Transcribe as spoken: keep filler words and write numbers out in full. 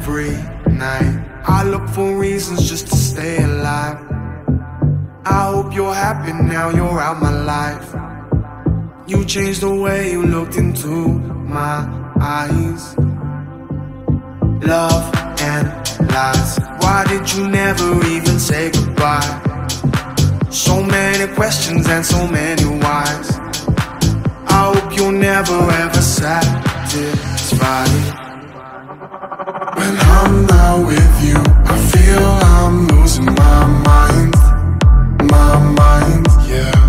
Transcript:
every night. I look for reasons just to stay alive. I hope you're happy now you're out my life. You changed the way you looked into my eyes. Love and lies. Why did you never even say goodbye? So many questions and so many whys. I hope you're never ever satisfied. When I'm not with you, I feel I'm losing my mind. My mind, yeah.